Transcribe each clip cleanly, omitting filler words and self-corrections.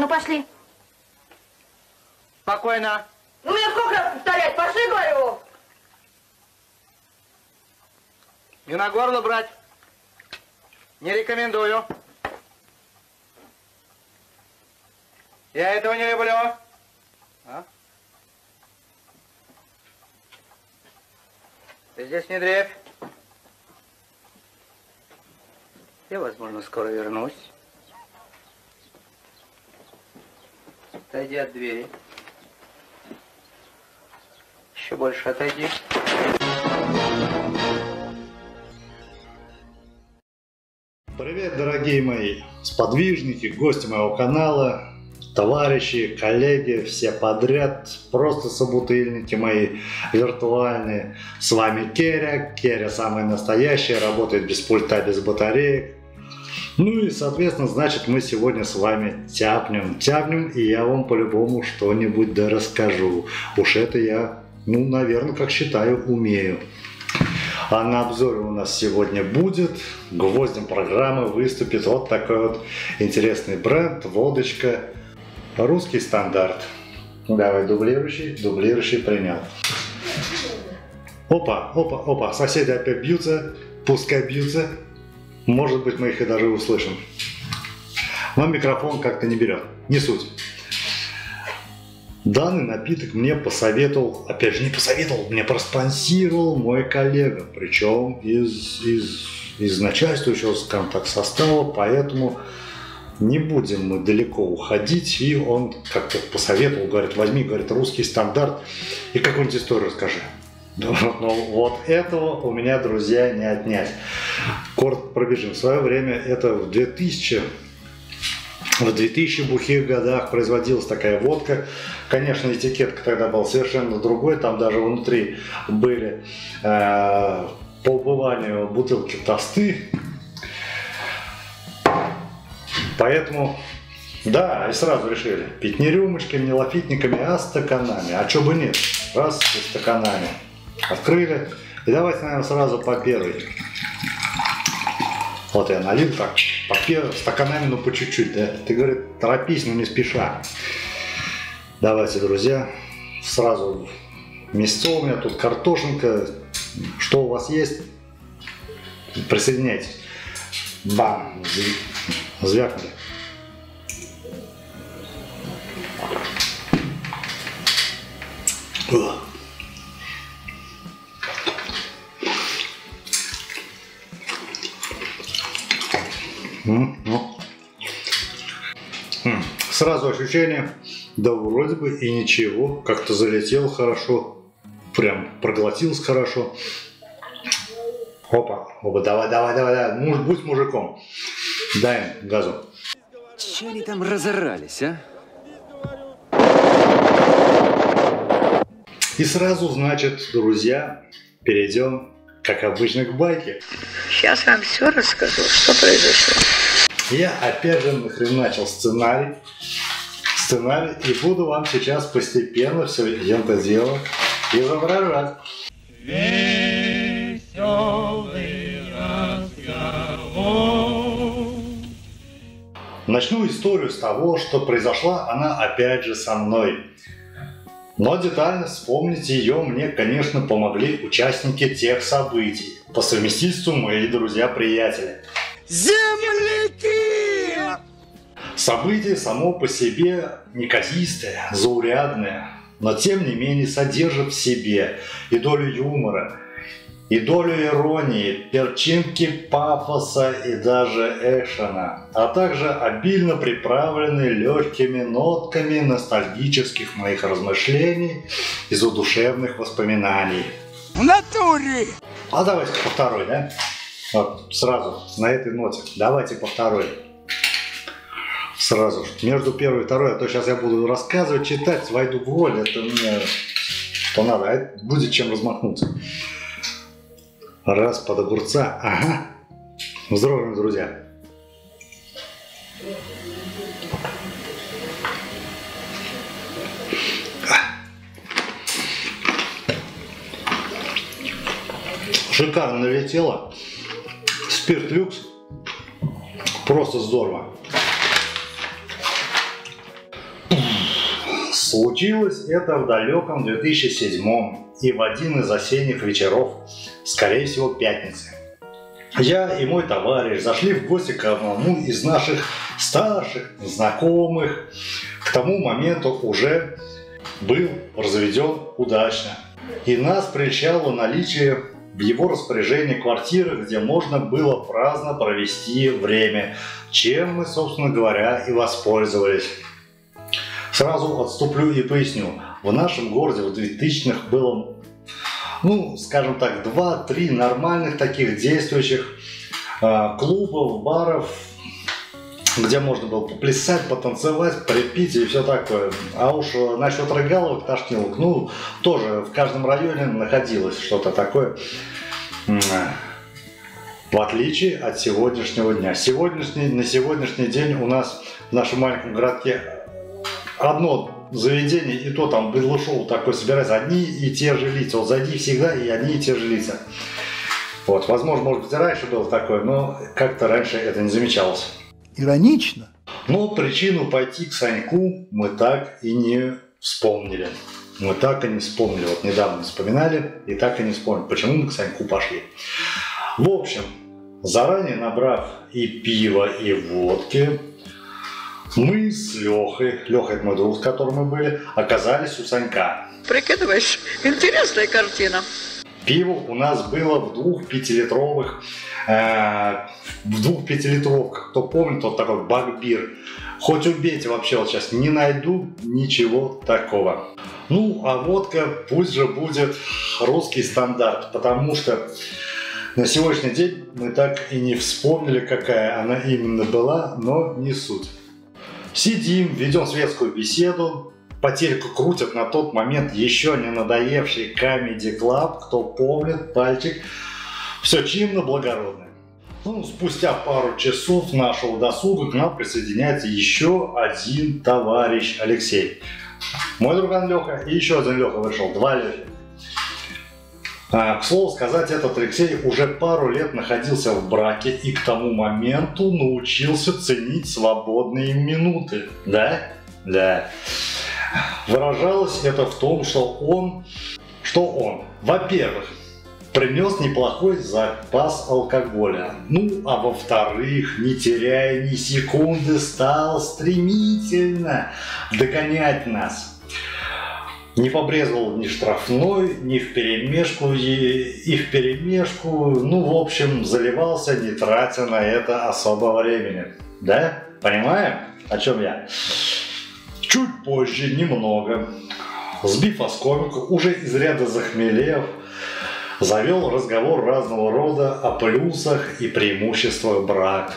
ну пошли. Спокойно. Ну мне сколько раз повторять? Пошли, говорю. Не на горло брать. Не рекомендую. Я этого не люблю. А? Ты здесь не дрейфь. Я, возможно, скоро вернусь. Отойди от двери. Еще больше отойди. Привет, дорогие мои сподвижники, гости моего канала, товарищи, коллеги, все подряд, просто собутыльники мои виртуальные. С вами Керя. Керя самый настоящий, работает без пульта, без батареек. Ну и, соответственно, значит, мы сегодня с вами тяпнем, и я вам по-любому что-нибудь да расскажу. Уж это я, ну, наверное, как считаю, умею. А на обзоре у нас сегодня будет, гвоздем программы выступит вот такой вот интересный бренд, водочка, русский стандарт. Давай, дублирующий принял. Опа, соседи опять бьются, пускай бьются. Может быть, мы их и даже услышим. Но микрофон как-то не берет, не суть. Данный напиток мне посоветовал, опять же не посоветовал, мне проспонсировал мой коллега, причем из начальствующего, скажем так, состава, поэтому не будем мы далеко уходить. И он как-то посоветовал, говорит, возьми, говорит, русский стандарт и какую-нибудь историю расскажи. Но вот этого у меня, друзья, не отнять. Коротко пробежим. В свое время, это в 2000 бухих годах производилась такая водка. Конечно, этикетка тогда была совершенно другой. Там даже внутри были по убыванию бутылки тосты. Поэтому, да, и сразу решили пить не рюмочками, не лафитниками, а стаканами. А чё бы нет? Раз, и стаканами. Открыли. И давайте, наверное, сразу по первой. Вот я налил так, по первой, стаканами, ну по чуть-чуть, да. Ты, говорит, торопись, но не спеша. Давайте, друзья, сразу мясо у меня, тут картошинка. Что у вас есть? Присоединяйтесь. Бам! Звякнули. Сразу ощущение, да вроде бы и ничего, как-то залетел хорошо, прям проглотился хорошо. Опа, давай, будь мужиком, дай им газу. Че они там разорались, а? И сразу, значит, друзья, перейдем, как обычно, к байке. Сейчас вам все расскажу, что произошло. Я опять же нахреначил сценарий, и буду вам сейчас постепенно все это дело изображать. Веселый разговор. Начну историю с того, что произошла она опять же со мной. Но детально вспомнить ее мне, конечно, помогли участники тех событий. По совместительству мои друзья-приятели. Земляки! Событие само по себе неказистое, заурядное, но тем не менее содержит в себе и долю юмора, и долю иронии, перчинки пафоса и даже экшена, а также обильно приправлены легкими нотками ностальгических моих размышлений и задушевных воспоминаний. В натуре! А давайте по второй, да? Вот сразу на этой ноте. Давайте по второй. Сразу же. Между первой и второй, а то сейчас я буду рассказывать, читать, войду в роль. Это мне что надо, а это будет чем размахнуться. Раз под огурца. Ага. Вздрогнули, друзья. Шикарно налетело. Спирт люкс. Просто здорово. Случилось это в далеком 2007 и в один из осенних вечеров, скорее всего пятницы. Я и мой товарищ зашли в гости к одному из наших старших знакомых. К тому моменту уже был разведен удачно. И нас прельщало наличие в его распоряжении квартиры, где можно было праздно провести время, чем мы, собственно говоря, и воспользовались. Сразу отступлю и поясню. В нашем городе в 2000-х было, скажем так, 2-3 нормальных таких действующих клубов, баров, где можно было поплясать, потанцевать, припить и все такое. А уж насчет рыгаловок, тошнилок, тоже в каждом районе находилось что-то такое. В отличие от сегодняшнего дня. На сегодняшний день у нас в нашем маленьком городке одно заведение, и то там было шоу такое, собираются одни и те же лица. Вот зайди всегда, и одни и те же лица. Вот, возможно, может быть, и раньше было такое, но как-то раньше это не замечалось. Иронично. Но причину пойти к Саньку мы так и не вспомнили. Вот недавно вспоминали и так и не вспомнили, почему мы к Саньку пошли. В общем, заранее набрав и пива, и водки, мы с Лехой это мой друг, с которым мы были, оказались у Санька. Прикидываешь, интересная картина. Пиво у нас было в двух пятилитровках. Кто помнит, вот такой Багбир. Хоть убейте, вообще вот сейчас не найду ничего такого. А водка пусть же будет русский стандарт, потому что на сегодняшний день мы так и не вспомнили, какая она именно была, но не суть. Сидим, ведем светскую беседу. По телеку крутят на тот момент еще не надоевший Comedy Club, кто помнит, пальчик. Все чинно, благородно. Спустя пару часов нашего досуга к нам присоединяется еще один товарищ Алексей. Мой друган Леха и еще один Леха вышел, 2 Лехи. К слову сказать, этот Алексей уже пару лет находился в браке и к тому моменту научился ценить свободные минуты. Да. Выражалось это в том, что он, во-первых, принес неплохой запас алкоголя. А во-вторых, не теряя ни секунды, стал стремительно догонять нас. Не побрезговал ни штрафной, ни вперемешку, в общем, заливался, не тратя на это особо времени. Да? Понимаем, о чем я? Чуть позже, немного, сбив оскомину, уже из ряда захмелев, завел разговор разного рода о плюсах и преимуществах брака.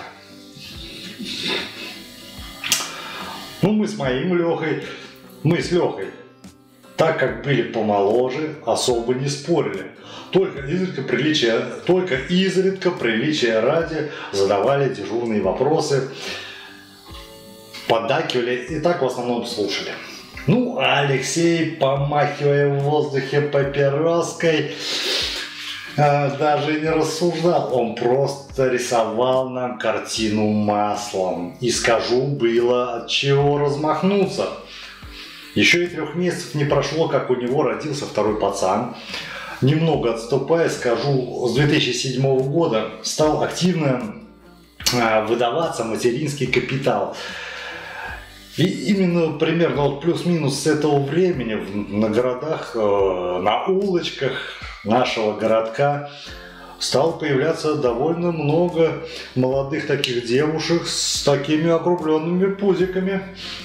Мы с Лехой, так как были помоложе, особо не спорили. Только изредка приличия ради задавали дежурные вопросы, поддакивали и так в основном слушали. А Алексей, помахивая в воздухе папироской, даже не рассуждал, он просто рисовал нам картину маслом. И скажу, было от чего размахнуться. Еще и 3 месяцев не прошло, как у него родился второй пацан. Немного отступая, скажу, с 2007 года стал активно выдаваться материнский капитал. И именно примерно плюс-минус с этого времени на городах, на улочках нашего городка стало появляться довольно много молодых таких девушек с такими округленными пузиками.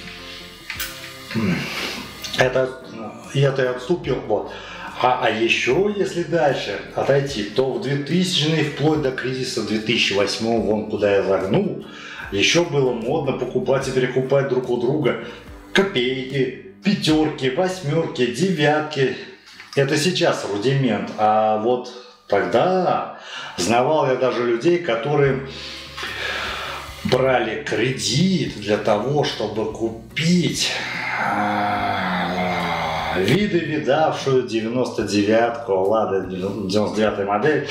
Это я отступил. А еще, если дальше отойти, то в 2000-е, вплоть до кризиса 2008-го, вон куда я загнул, еще было модно покупать и перекупать друг у друга копейки, 5, 8, 9. Это сейчас рудимент. А вот тогда знавал я даже людей, которые брали кредит для того, чтобы купить видавшую 99-ку, Лада 99 модель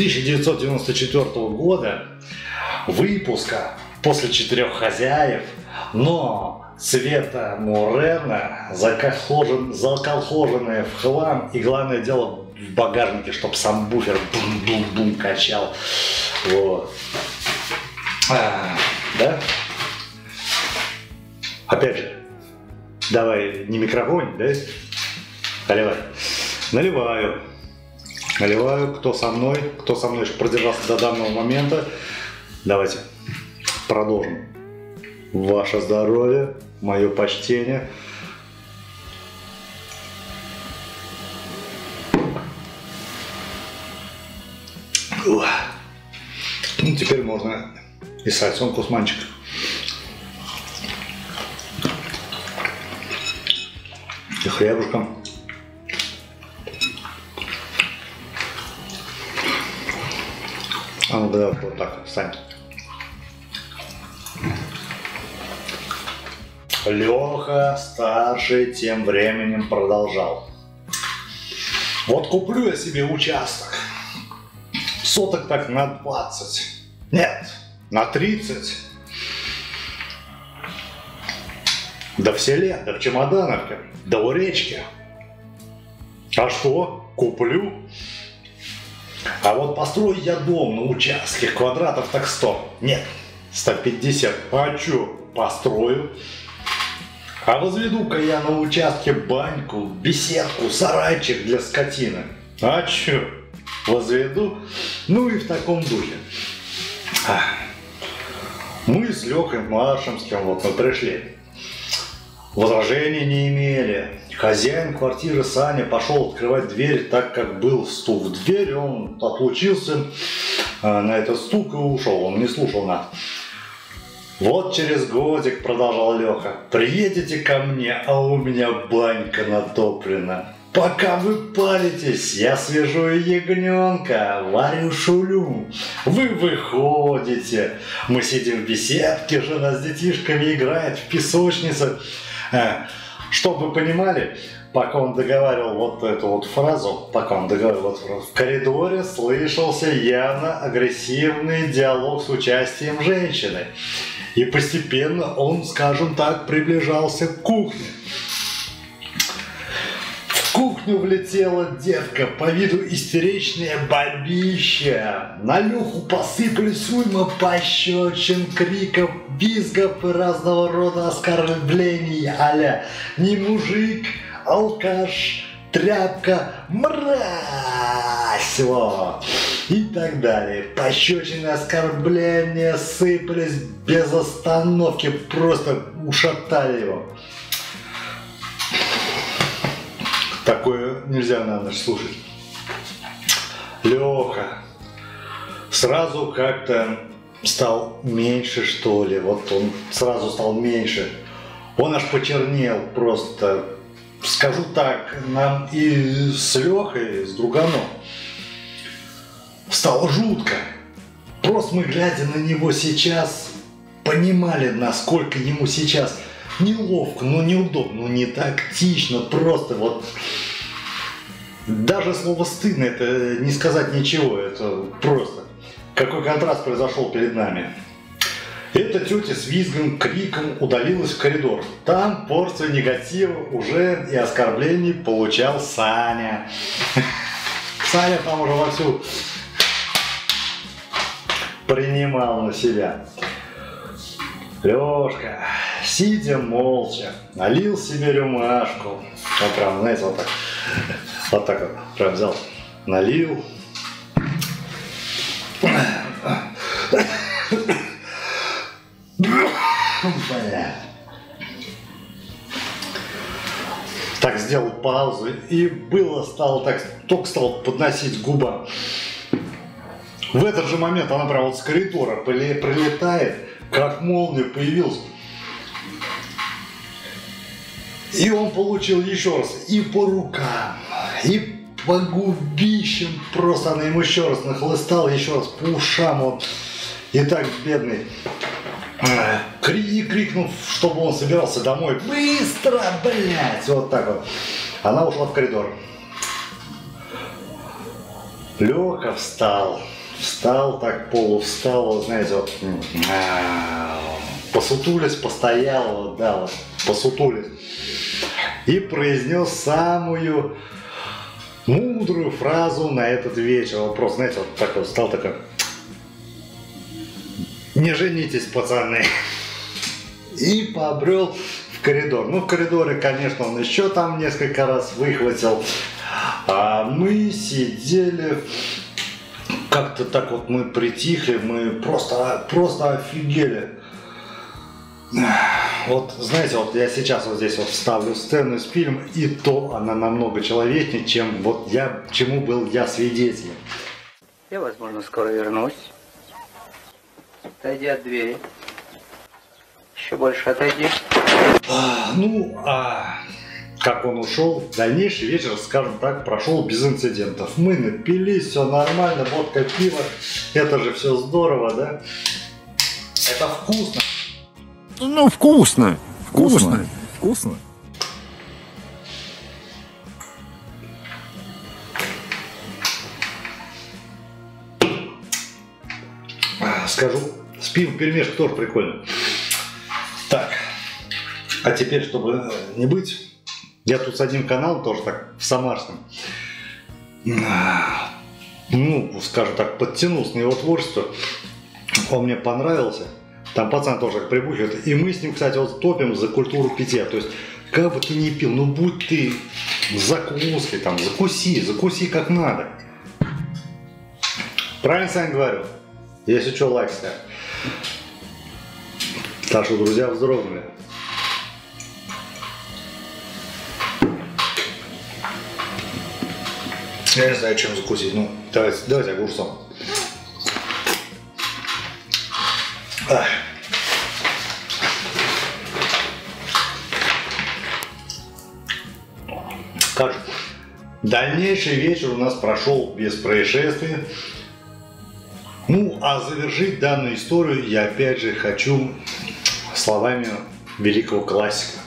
1994 года выпуска, после 4 хозяев, Но Света Мурена заколхоженная в хлам, и главное дело в багажнике, чтобы сам буфер бум-бум-бум качал. Вот. Да? Опять же, давай не микрофон, да? Наливай. Наливаю. Наливаю. Кто со мной, чтобы продержался до данного момента. Давайте продолжим. Ваше здоровье, мое почтение. Ну, теперь можно и сальцом кусманчик. И хлебушком. А ну давай вот так, встань. Леха старший тем временем продолжал. Вот куплю я себе участок. Соток так на 20. Нет, на 30. Да в селе, да в Чемодановке, да у речки. А что? Куплю. А вот построю я дом на участке, квадратов так 100. Нет, 150. А чё? Построю. А возведу-ка я на участке баньку, беседку, сарайчик для скотины. А чё? Возведу. Ну и в таком духе. Мы с Лёхой Маршемским вот мы пришли. Возражений не имели. Хозяин квартиры Саня пошел открывать дверь, так как был стук в дверь. Он отлучился на этот стук и ушел. Он не слушал нас. Вот через годик, продолжал Леха, приедете ко мне, а у меня банька натоплена. Пока вы палитесь, я свяжу ягненка, варю шулю. Вы выходите, мы сидим в беседке, жена с детишками играет в песочнице. Чтобы вы понимали, пока он договаривал вот эту вот фразу, в коридоре слышался явно агрессивный диалог с участием женщины. И постепенно он, скажем так, приближался к кухне. В кухню влетела девка, по виду истеричная бабища. На Леху посыпались уйма пощечин, криков, визгов и разного рода оскорблений а-ля «не мужик, алкаш, тряпка, мразь!» Вот. И так далее. Пощечины, оскорбления сыпались без остановки, просто ушатали его. Такое нельзя на ночь слушать. Леха сразу как-то стал меньше, что ли. Вот он сразу стал меньше. Он аж почернел просто. Скажу так, нам и с Лехой, с друганом, стало жутко. Просто мы, глядя на него сейчас, понимали, насколько ему сейчас неловко, ну неудобно, ну не тактично, просто вот. Даже слово «стыдно» это не сказать ничего, это просто. Какой контраст произошел перед нами. Эта тетя с визгом, криком удалилась в коридор. Там порцию негатива уже и оскорблений получал Саня. Саня там уже вовсю принимал на себя. Лешка, сидя молча, налил себе рюмашку. Вот прям, знаете, вот так. Вот так вот. Прям взял, налил. Бля. Так сделал паузу и было стало так, только стал подносить к губам. В этот же момент она прям вот с коридора прилетает, как молния появилась. И он получил еще раз и по рукам, и по губищам. Просто она ему еще раз нахлыстала, еще раз по ушам. Он. И так бедный. И крикнув, чтобы он собирался домой. Быстро, блядь! Вот так вот. Она ушла в коридор. Леха встал. Встал так, полувстал, вот знаете, вот. посутулись, постоял, вот, да, вот, посутулись. И произнес самую мудрую фразу на этот вечер. Вот просто, знаете, вот так вот стал такой: не женитесь, пацаны. И побрел в коридор. Ну, в коридоре, конечно, он еще там несколько раз выхватил. А мы сидели, как-то так вот мы притихли, мы просто офигели. Вот, знаете, вот я сейчас вот здесь вот вставлю сцену из фильма, и то она намного человечнее, чем вот я, чему был я свидетелем. Я, возможно, скоро вернусь. Отойди от двери. Еще больше отойди. Как он ушел, дальнейший вечер, скажем так, прошел без инцидентов. Мы напились, все нормально, водка, пиво, это же все здорово, да? Это вкусно. Ну, вкусно. Вкусно. Вкусно. Скажу, с пивом перемешка тоже прикольно. Так, а теперь, чтобы не быть, я тут с одним каналом тоже так в Самарском, ну, скажем так, подтянулся на его творчество. Он мне понравился. Там пацан тоже прибухивает. И мы с ним, кстати, вот топим за культуру питья. То есть, как бы ты ни пил, ну будь ты закуской, там, закуси как надо. Правильно, Сань, говорю? Если что, лайк ставь. Так что, друзья, вздрогнули. Я не знаю, чем закусить. Ну, давайте огурцом. Как же, дальнейший вечер у нас прошел без происшествий. Ну, а завершить данную историю я опять же хочу словами великого классика.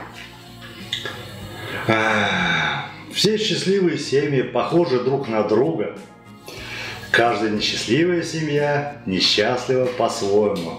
Все счастливые семьи похожи друг на друга. Каждая несчастливая семья несчастлива по-своему.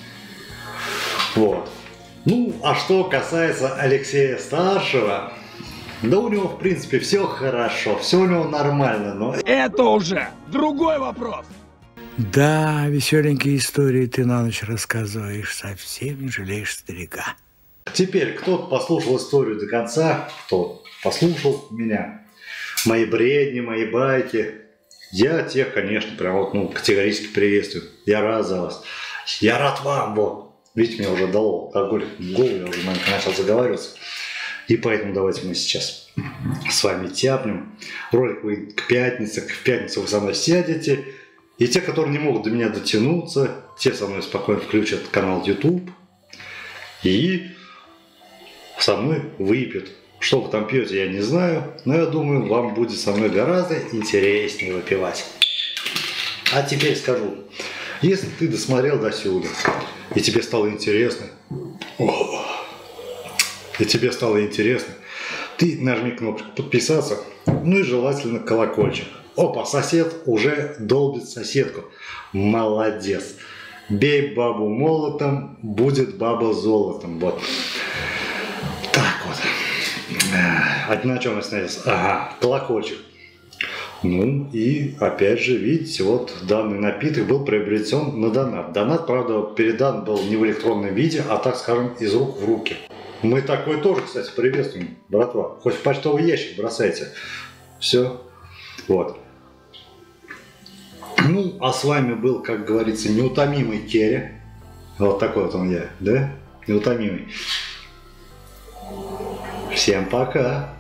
Вот. Ну, а что касается Алексея Старшего, да у него, в принципе, все хорошо, все у него нормально, но... Это уже другой вопрос. Да, веселенькие истории ты на ночь рассказываешь, совсем не жалеешь старика. Теперь, кто послушал историю до конца, кто послушал меня, мои бредни, мои байки, я тех, конечно, прям вот, ну, категорически приветствую. Я рад за вас. Я рад вам, вот. Видите, меня уже дало алкоголь в голову, я уже маленько начал заговариваться. И поэтому давайте мы сейчас с вами тяпнем. Ролик вы в пятницу вы со мной сядете. И те, которые не могут до меня дотянуться, те со мной спокойно включат канал YouTube и со мной выпьют. Что вы там пьете, я не знаю, но я думаю, вам будет со мной гораздо интереснее выпивать. А теперь скажу, если ты досмотрел до сюда, и тебе стало интересно, ты нажми кнопочку подписаться, ну и желательно колокольчик. Опа, сосед уже долбит соседку. Молодец. Бей бабу молотом, будет баба золотом. Вот. Так вот. А на чем я остановился? Ага, колокольчик. Ну и опять же, видите, вот данный напиток был приобретен на донат. Донат, правда, передан был не в электронном виде, а, так скажем, из рук в руки. Мы такой тоже, кстати, приветствуем, братва. Хоть в почтовый ящик бросайте. Все. Вот. Ну, а с вами был, как говорится, неутомимый Керри. Вот такой вот он я, да? Неутомимый. Всем пока.